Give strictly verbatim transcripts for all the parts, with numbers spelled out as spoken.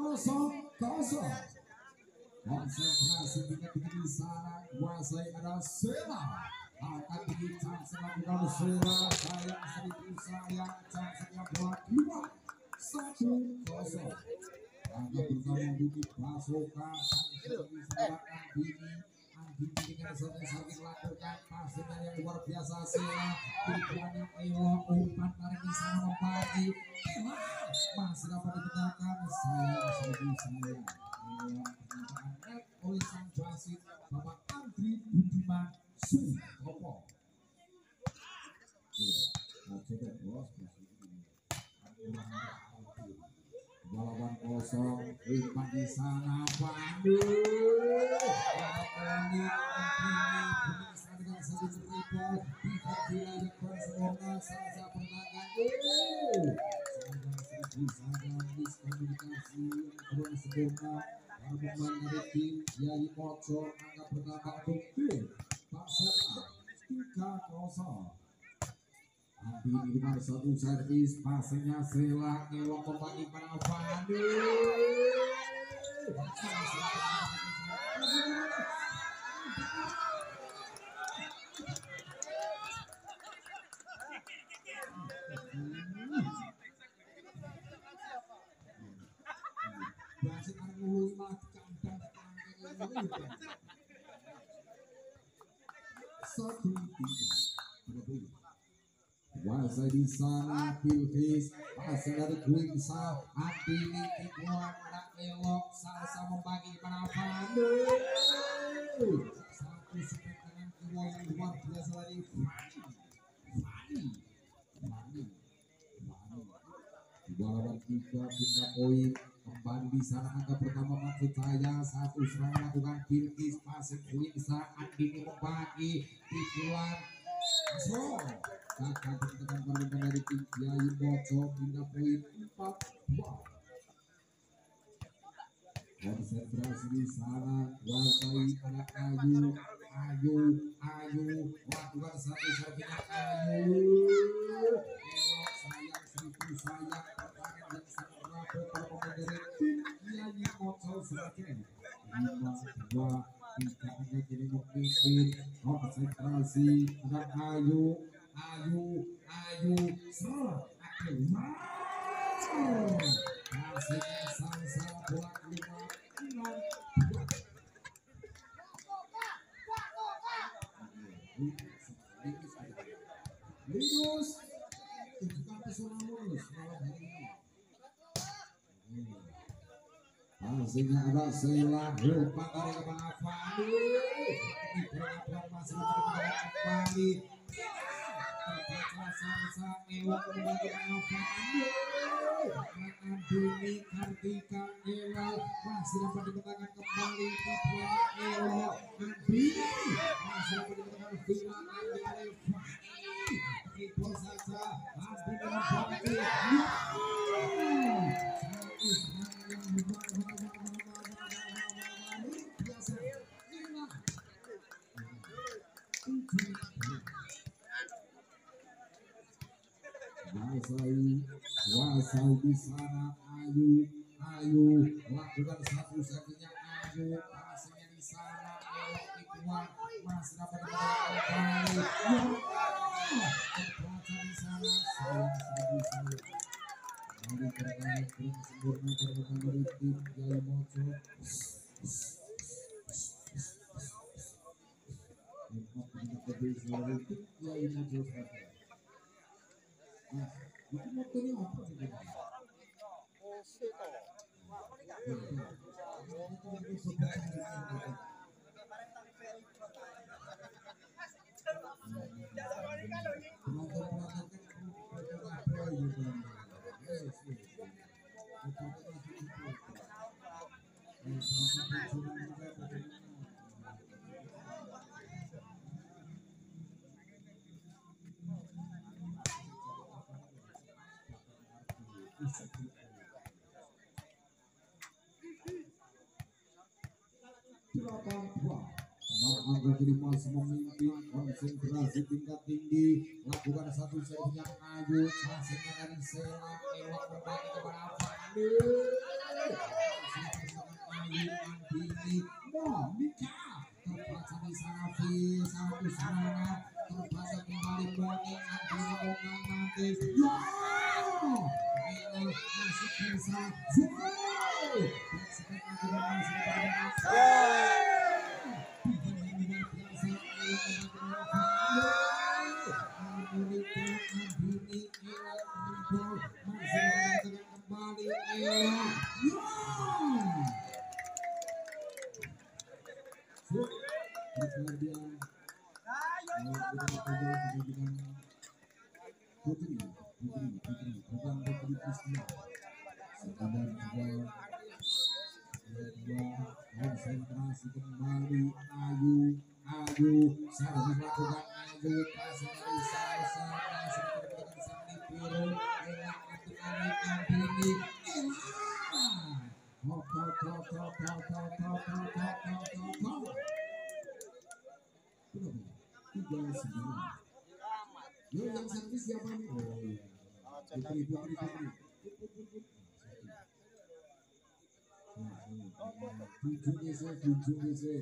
kosong kosong. Konsentrasi tingkat tinggi sana, kuasai ada Sela. Akan dibincang melakukan Sela, sayang seribu sayang, cansnya buat dua satu kosong. Angka pertama bukit pasokan, diserahkan Bini. Anjing dengan sakit lakukan pasnya yang luar biasa Sela. Tujuannya Ewa umpan dari di sana membagi. Masih dapat ditegakkan sayang seribu sayang. Oleh sang wasit Bapak Andri Budiman Sutopo. Lawan kosong umpan di sana Pandu. Dengan satu triple tidak dilayak Barcelona saja pertangan. Sayang miskomunikasi kurang sempurna. Pemain dari tim Yai Mojo angka pertama untuk tim Barcelona tiga kosong. Andi di mana satu servis pasnya Sela elok kembali pada Fandi. Wasit akan mengulur satu tiga berapa? Wasit di sana Bilkis pasang dari Quinsa Andi Tikuan anak elok salsa membagi pada Pandu. Satu sepet dengan kilo yang luar biasa dari Fani Fani Fani Fani dua lawan tiga tiga poin. Kembali di sana angka pertama maksud saya satu serangan lakukan Bilkis pasang Quinsa Andi membagi Tikuan Masuk kakak bertekan permintaan dari tim Yai Mojo hingga poin empat dua. Konsentrasi di sana kuasai anak Ayu Ayu Ayu lakukan satu servisnya Ayu elok sayang seribu sayang pertahanan yang sangat rapuh para pemain dari tim Yai Mojo sebagai lima dua tiga angka kini memimpin. Konsentrasi anak Ayu Ayu Ayu serang akhir wow hasilnya salsa buat lima enam dua. Linus tunjukkan pesona mulus malam hari ini. Hasilnya ada Sela umpan dari Bang Afandi. Ini perlakuan masih kembali. Salsa Ewa kembali Afandi. Andini Kartika Ewa masih dapat dikatakan kembali kepada Ewa Andini masih dapat dikatakan Vila Andini Ibu saja Andini membagi Wasai, wasai di sana Ayu, Ayu lakukan satu satunya Ayu pasnya di sana elok Ikuan masih dapat kembali terbaca di sana sayang seribu sayang dari pertandingan belum sempurna pertandingan dari tim Yai Mojo. Empat menit lebih dari tim Yai Mojo saja. Nah, itu motornya apa sih? delapan dua. Angga kiri masih memimpin, konsentrasi tingkat tinggi, lakukan satu set yang Ayu, hasilnya dari Sela, elok berbagi kepada Fandi. bisa Zul. Putri, Putri, Putri, bukan Putri Kristina. Sekadar dua, dua, konsentrasi kembali. Ayu, Ayu, servis lakukan Ayu, pasang dari Salsa, masih terdekat Sandi Biru, elak hati Anik Andini, elak. Tok, tok, tok, tok, tok, tok, tok, tok, tok, tok, tok, tok. Berapa? Tiga sembilan. Yo, yang servis siapa nih? Oh iya. Putri, Putri, Putri. Tujuh G C, tujuh G C.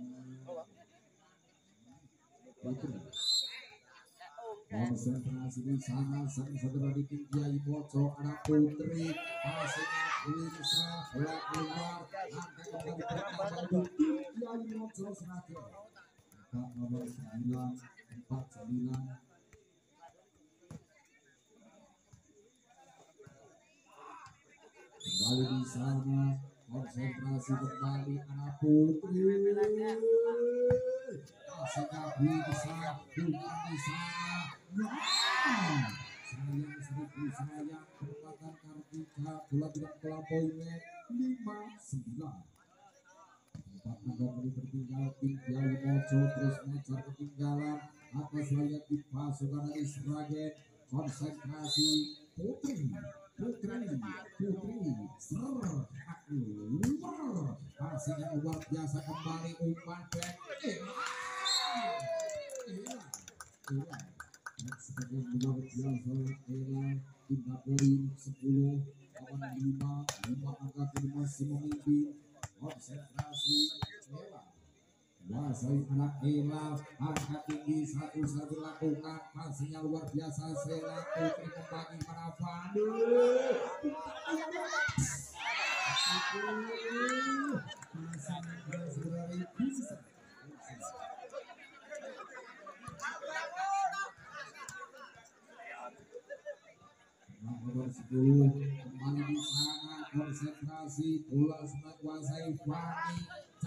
Putri. Konsentrasi di sana, sang saudara di Kiai Moco, anak Putri. Pasnya Lisa, bola keluar. Angkat kembali pertama untuk Kiai Moco Seragen. Empat nomor sembilan, empat sembilan. Kembali di sana, konsentrasi kembali anak Putri. Kasihnya bisa, bukan di sana. Wow, sayang seribu sayang perempatan Kartika, bola tidak melampaui net lima sembilan. Empat nomor kali tertinggal tim Kiai Moco terus mengejar ketinggalan atas layar di pasukan dari Seragen. Konsentrasi Putri. Putri, Putri, ser, keluar, hasilnya luar biasa kembali umpan back, Ella, Ella, Ella, sebagai luar biasa Ella, tiga poin sepuluh, lawan lima, lima angka kelima masih memimpin, konsentrasi Ella. Wasai anak Ella, angka tinggi satu satu lakukan, pastinya luar biasa Sela Putri membagi para Fanu. Nomor sepuluh kembali di sana, konsentrasi bola sempat kuasai Fani.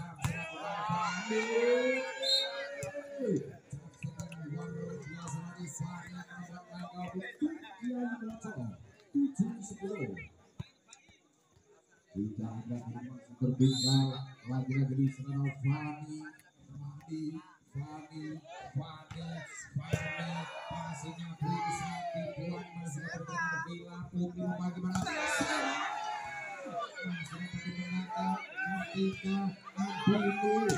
Tidak ada animasi tertinggal lagi-lagi di sana Fani, Fani, Fani, Fani, Fani, pastinya bisa dibuat masih bergerak bila Putri bagaimana masih menangkan Kartika Andini.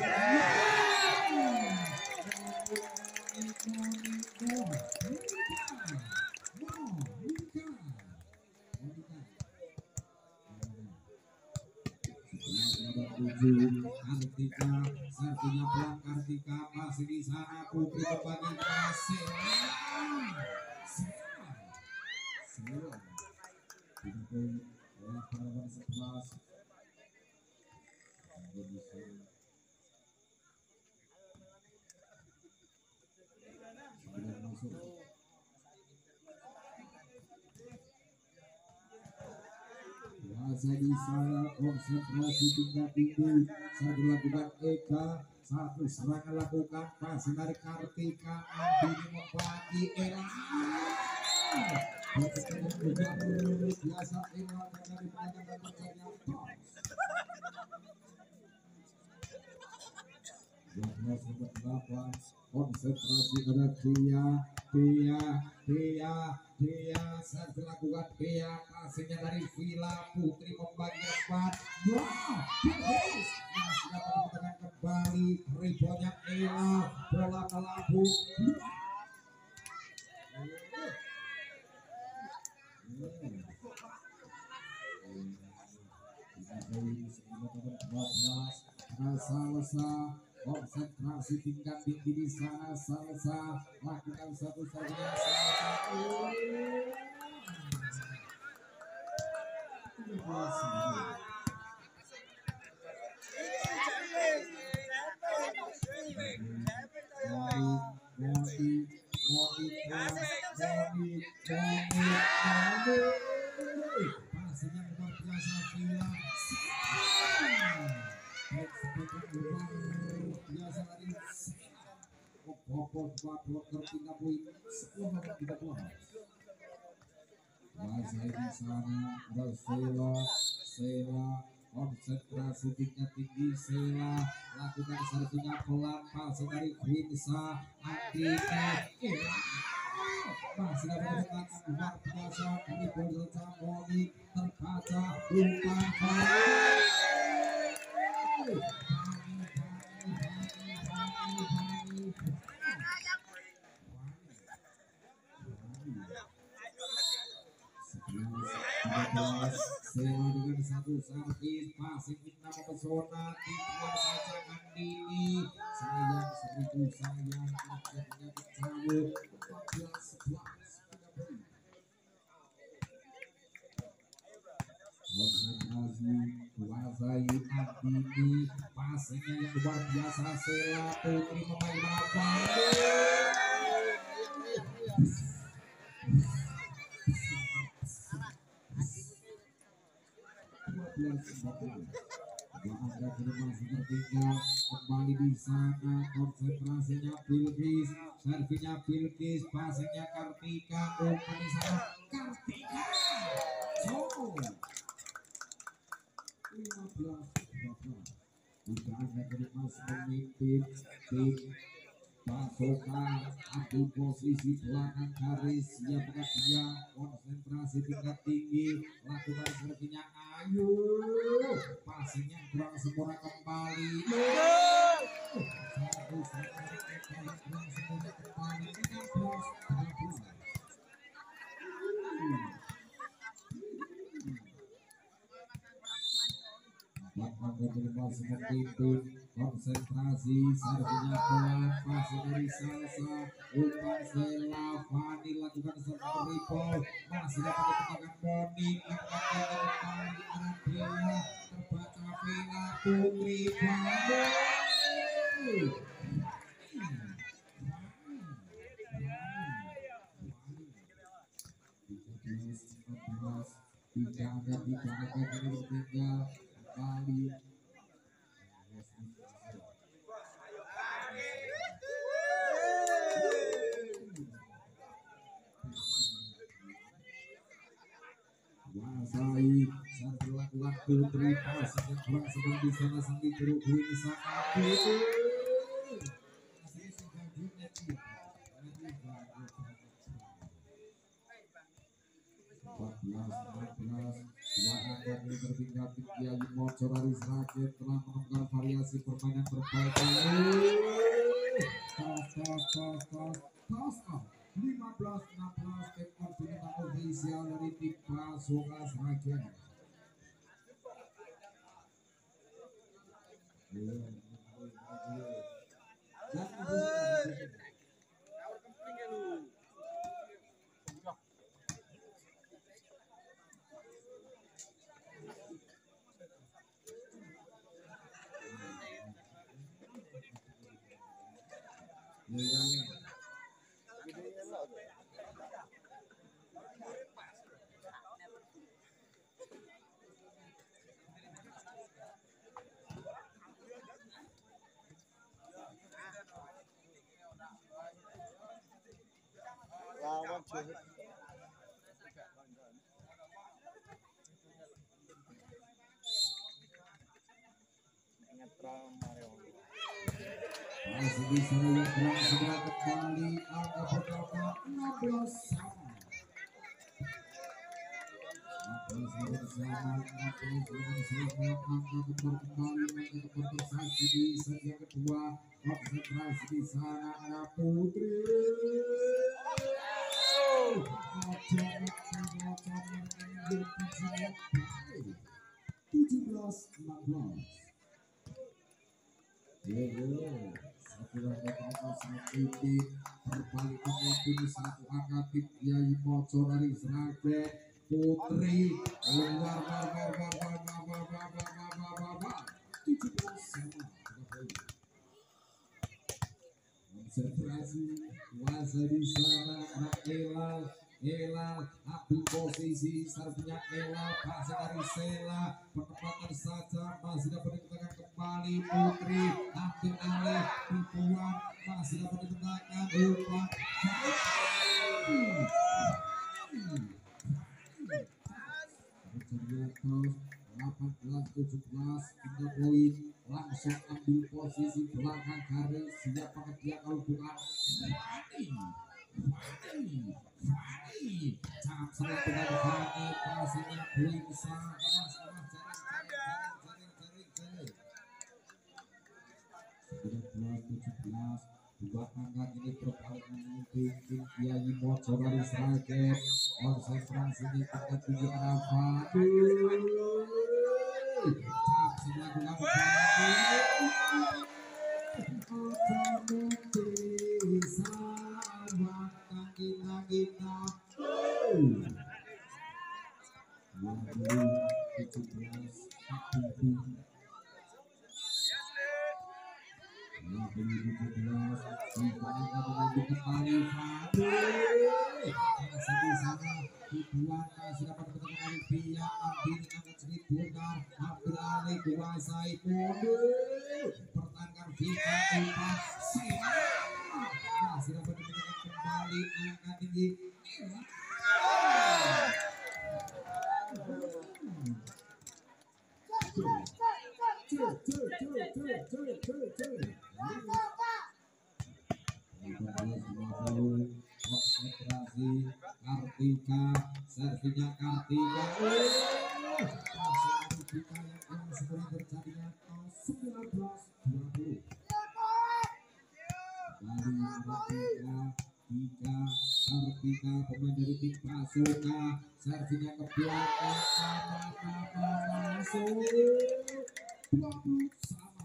Kartika, sertinya pelan Kartika masih di sana Putri berbagi pasir. Sembilan, tiga poin, delapan sebelas. Sembilan masuk. Masa di sana konsentrasi tingkat tinggi saat dilakukan Eka, satu serangan lakukan pasang dari Kartika Andini membagi Ella. Berketemu juga biasa Ella karena di belakang dan mencari tos. dua belas delapan konsentrasi pada Tia, Tia, Tia, Tia saat dilakukan Tia pasingnya dari Villa Putri membagi empat. Wow, Putri masih dapat ditekan kembali reboundnya Ella, bola melambung. Salsa konsentrasi tingkat tinggi di sana. Salsa lakukan satu saja. Salsa belas sembilan. Pastinya luar biasa Villa. Biasa dari Popot Popot tertinggal poin sepuluh tiga belas. Masih di sana ada Sela Sela konsentrasi tingkat tinggi Sela lakukan servisnya pelan pasang dari Quinsa Andika masih dapat menggunakan luar biasa dari Bolsa Moni terbaca umpan Sela dengan satu servis pasing kita mempesona tinggal saja Andini sayang seribu sayang akhirnya dicabut empat belas sebelas konsentrasi kuasai Andini pasingnya yang luar biasa Sela Putri pemain apa Ada kedepan sepertinya kembali di sana konsentrasinya Bilkis servinya Bilkis pasingnya Kartika umpan di sana Kartika so lima belas berapa Udah kedepan memimpin tim pasukan adu posisi belakang garis siapkan dia konsentrasi tingkat tinggi lakukan servinya ayo passingnya kurang sempurna kembali satu satu kurang sempurna kembali enam belas seperti itu konsentrasi servinya pelan pasang dari Salsa umpan Sela Fani lakukan serve triple masih dapat ditemukan Moni angkat kembali Andrea terbaca Villa Putri Bambu tiga ada tiga ada ini tinggal kembali Wasai saat dilakukan Putri pasang yang kurang sedang di sana sambil berhubung di sana Putri empat belas empat belas dua angka ini tertinggal tinggi Ayu Mocor Aris Rakyat telah menemukan variasi permainan berbeda tos tos tos tos tos tos lima belas enam belas ekor bintang ofisial dari tim Pasukan Rakyat. Lawan Johor. Masih bisa yang kurang segera kembali angka pertama enam belas sama. enam belas bersama enam belas bersama angka nomor kembali angka nomor tersatu di set yang kedua konsentrasi di sana ada Putri. tujuh belas enam belas. Satu lagi sangat tinggi berbalik memimpin satu angka tim Kiai Mocor dari Sragen Putri luar luar luar luar luar luar luar luar luar luar tujuh belas sama konsentrasi kuasa di sana anak Elal Elal ambil posisi servisnya Elal pasang dari Sela penempatan saja masih dapat ditekan kembali Putri ambil alih dibuang masih dapat ditekan umpan delapan belas tujuh belas tiga poin langsung ambil posisi belakang garis siapa dia kalau bukan Fani Fani Fani cakap sangat dengan Fani pasangnya bisa awas awas jaring jaring jaring jaring sembilan belas tujuh belas dua angka ini berbalik memimpin tim Kiai Mojo dari Sragen konsentrasinya tingkat tinggi arah Fani cakap sangat dengan Fani pertahankan kita empat masih dapat ditekan kembali angka tinggi konsentrasi Kartika servinya Kartika kita yang segera terjadinya sembilan belas dua puluh dari Kartika tiga Kartika pemain dari tim Pasuka servinya ke belakang sama-sama masuk dua puluh sama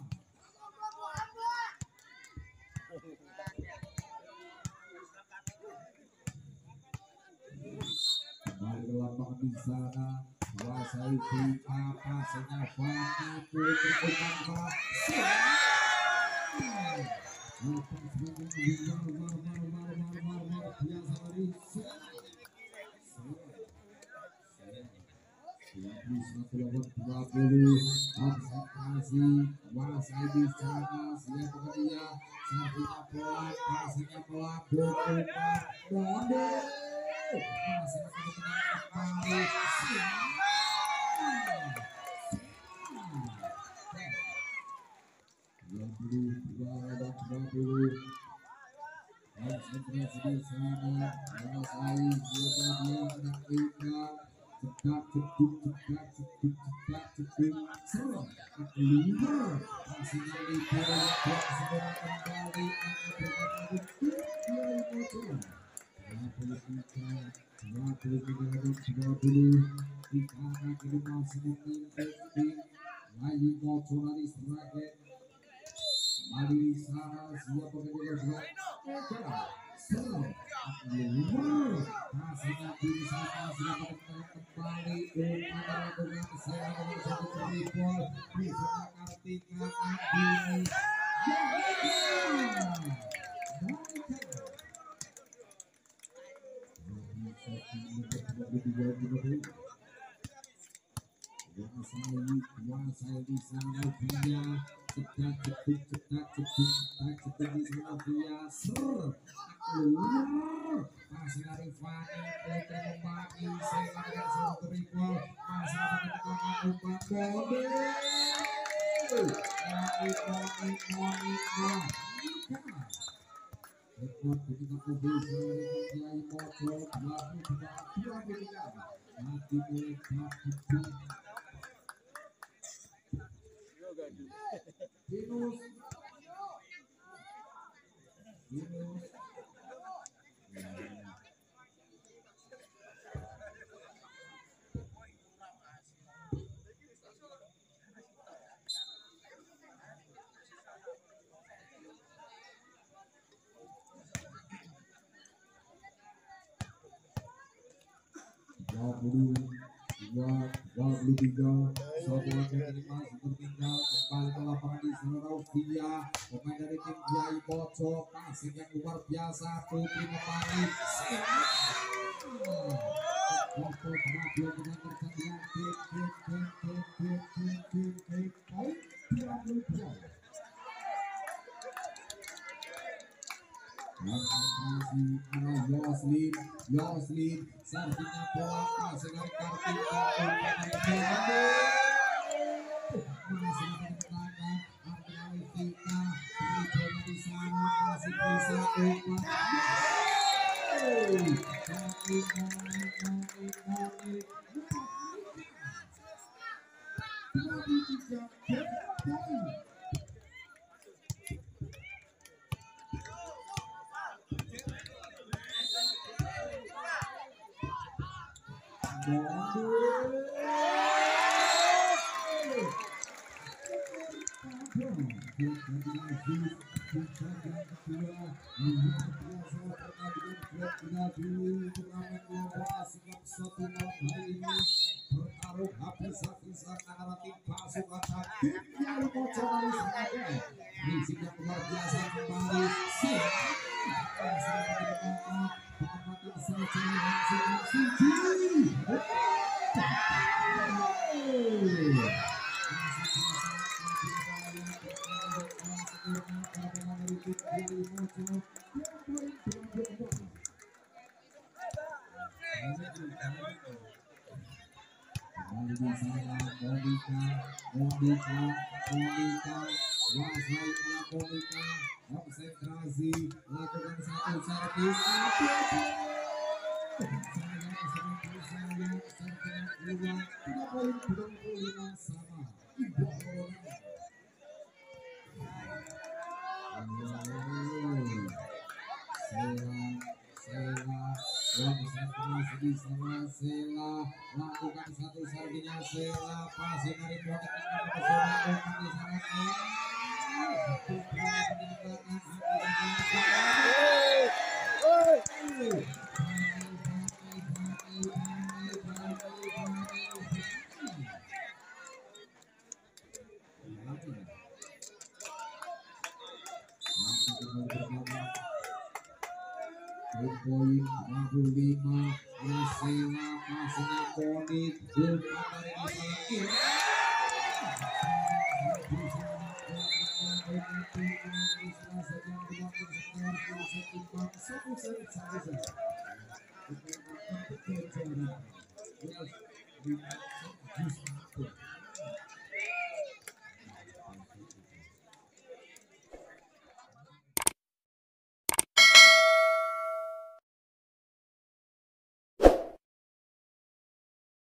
kembali ke lapangan di sana kuasai Vika pasnya Fani Putri Utama dua puluh observasi kuasai di sana siapa dia servinya pelan pasnya pelan Utama Monde masih kembali dua puluh dua dan dua puluh konsentrasi di sana menguasai siapa dia anak Ika cedak ceduk cedak ceduk cedak ceduk serang keluar masih dari bola bola kembali angkat dua puluh tiga dua puluh tiga dua puluh tiga kali masih memimpin tim Kiai Mojo dari Sragen kembali di sana siapa kedua dua serang keluar masihnya di sana siapa kembali umpan dengan saya dengan satu tripod bisa Kartika Andini kuasai di sana dia cedak ceduk cedak ceduk cedak ceduk di sana dia ser keluar masih dari Fani Putri membagi Sela dengan satu tripod masih dapat ditekan umpan Monde Monik Monik Monik Monik rekod ketika kubisa dengan Kiai Mojo dua puluh tiga dua puluh tiga mati oleh Kapten Binus Binus dua puluh dua, dua puluh tiga, satu lagi ini masih tertinggal kembali ke lapangan di sana Raufia, pemain dari tim Jai Pocok, passing yang luar biasa, Putri Mepari, waktu kemajuan dengan pertandingan tim tim tim tim tim tim tim tim poin dua puluh dua. Konsentrasi arah Yoslin, Yoslin, sarjana bola passing dari Kartika masih ada tendangan, Arya Levita, beri bola di sana, masih bisa bertaruh habis-habisan antara tim pasukan tim yang bocor dari Seragen. Risik yang luar biasa kembali. Monika, Monika, Monika, Wasai ala Monika, konsentrasi, lakukan satu servis, tiga poin dua puluh lima sama. Konsentrasi di sana Sela, lakukan satu servinya Sela, passing dari Monik yang ke zona open di sana. Poin dua puluh lima, Sela, passingnya Monik, umpan dari Masalah